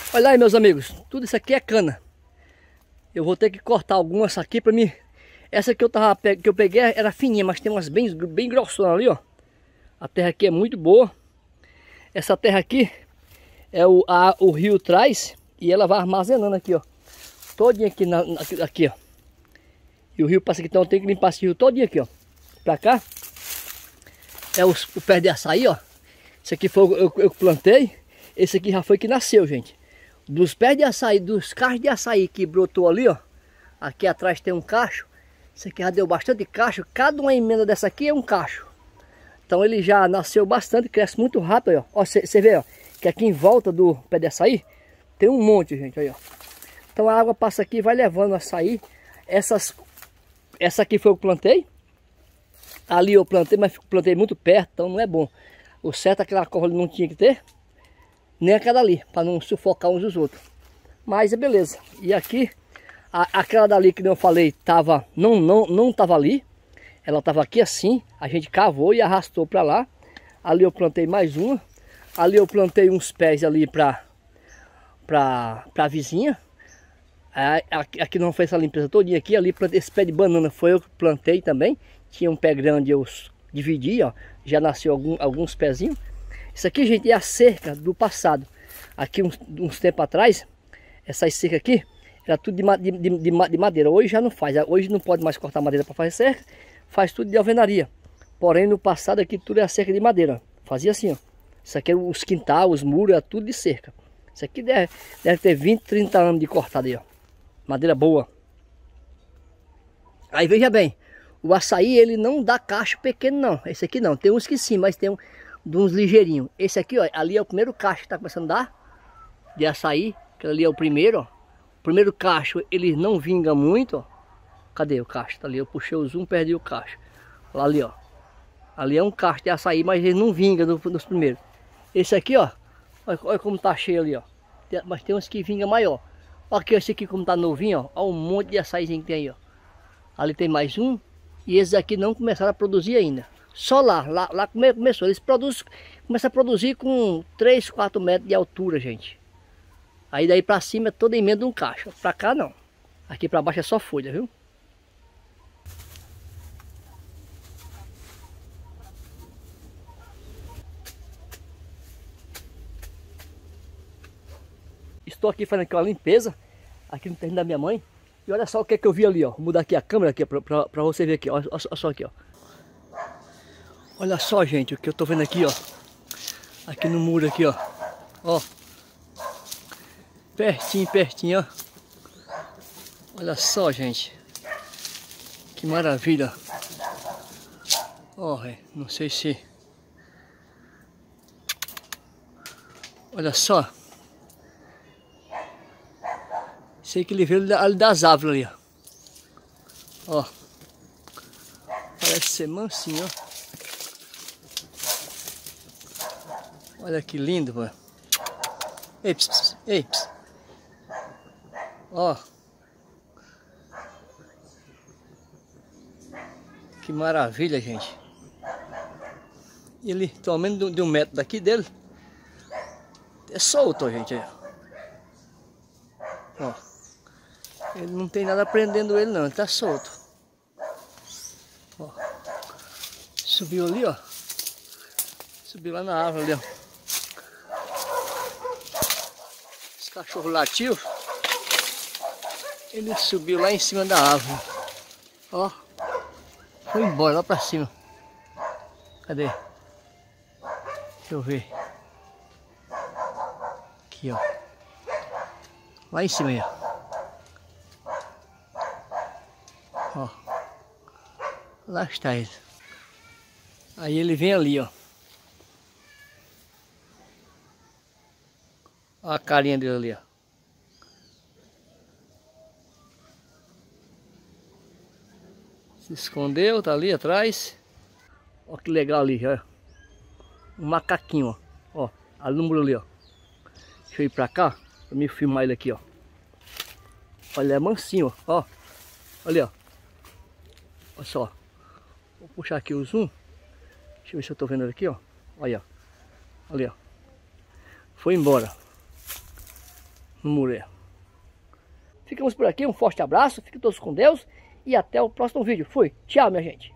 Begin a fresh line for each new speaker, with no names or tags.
Olha aí, meus amigos, tudo isso aqui é cana. Eu vou ter que cortar algumas aqui pra mim. Essa que eu peguei era fininha, mas tem umas bem grossonas ali, ó. A terra aqui é muito boa. Essa terra aqui é o rio traz e ela vai armazenando aqui, ó. Todinha aqui, aqui, ó. E o rio passa aqui, então eu tenho que limpar esse rio todinho aqui, ó. Pra cá é o pé de açaí, ó. Esse aqui foi eu plantei. Esse aqui já foi que nasceu, gente. Dos pés de açaí, dos cachos de açaí que brotou ali, ó. Aqui atrás tem um cacho. Esse aqui já deu bastante cacho. Cada uma emenda dessa aqui é um cacho. Então ele já nasceu bastante, cresce muito rápido, ó. Você vê, ó, que aqui em volta do pé de açaí tem um monte, gente, aí, ó. Então a água passa aqui e vai levando o açaí. Essa aqui foi eu que plantei. Ali eu plantei, mas plantei muito perto, então não é bom. O certo aquela corda não tinha que ter. Nem aquela ali, para não sufocar uns dos outros. Mas é beleza. E aqui, aquela dali que eu falei, não tava ali. Ela tava aqui assim, a gente cavou e arrastou para lá. Ali eu plantei mais uma. Ali eu plantei uns pés ali para a vizinha. Aqui não fez essa limpeza todinha aqui. Ali plantei esse pé de banana, foi eu que plantei também. Tinha um pé grande, eu dividi, ó. Já nasceu alguns pezinhos. Isso aqui, gente, é a cerca do passado. Aqui uns tempos atrás, essa cerca aqui era tudo de madeira. Hoje já não faz. Hoje não pode mais cortar madeira para fazer cerca. Faz tudo de alvenaria. Porém, no passado aqui tudo é cerca de madeira. Fazia assim, ó. Isso aqui, os quintais, os muros, é tudo de cerca. Isso aqui deve ter 20, 30 anos de cortada aí, ó. Madeira boa. Aí veja bem, o açaí ele não dá cacho pequeno não. Esse aqui não. Tem uns que sim, mas tem de uns ligeirinhos. Esse aqui, ó, ali é o primeiro cacho que tá começando a dar de açaí. Que ali é o primeiro, ó. O primeiro cacho ele não vinga muito, ó. Cadê o cacho? Tá ali, eu puxei o zoom, perdi o cacho. Lá ali, ó. Ali é um cacho de açaí, mas ele não vinga nos primeiros. Esse aqui, ó. Olha como tá cheio ali, ó. Mas tem uns que vinga maior. Olha aqui, esse aqui como tá novinho, ó. Olha um monte de açaizinho que tem aí, ó. Ali tem mais um. E esses aqui não começaram a produzir ainda. Só lá começou. Eles começam a produzir com 3, 4 metros de altura, gente. Aí daí pra cima é toda emenda de um cacho. Pra cá não. Aqui pra baixo é só folha, viu? Estou aqui fazendo aqui uma limpeza. Aqui no terreno da minha mãe. E olha só o que é que eu vi ali, ó. Vou mudar aqui a câmera aqui pra você ver aqui, ó. Olha só aqui, ó. Olha só, gente, o que eu tô vendo aqui, ó. Aqui no muro aqui, ó. Ó. Pertinho, ó. Olha só, gente. Que maravilha. Ó, não sei se... Olha só. Sei que ele veio ali das árvores ali, ó. Ó. Parece ser mansinho, ó. Olha que lindo, mano. Ei, pss, ei, pss. Ó. Que maravilha, gente. Ele, tô ao menos de 1 metro daqui dele. É solto, gente. Ó. Ele não tem nada prendendo ele não, ele tá solto. Ó. Subiu ali, ó. Subiu lá na árvore ali, ó. Esse cachorro latiu. Ele subiu lá em cima da árvore. Ó. Foi embora lá pra cima. Cadê? Deixa eu ver. Aqui, ó. Lá em cima aí, ó. Ó. Lá está ele. Aí ele vem ali, ó. Olha a carinha dele ali, ó. Se escondeu, tá ali atrás. Olha que legal ali, ó. Um macaquinho, ó. Ó, ali no muro ali, ó. Deixa eu ir pra cá, pra me filmar ele aqui, ó. Olha, é mansinho, ó. Olha, ó. Olha só. Vou puxar aqui o zoom. Deixa eu ver se eu tô vendo ele aqui, ó. Olha, ó. Ali, ó. Foi embora. mulher. Ficamos por aqui, um forte abraço, fiquem todos com Deus e até o próximo vídeo. Fui, tchau minha gente.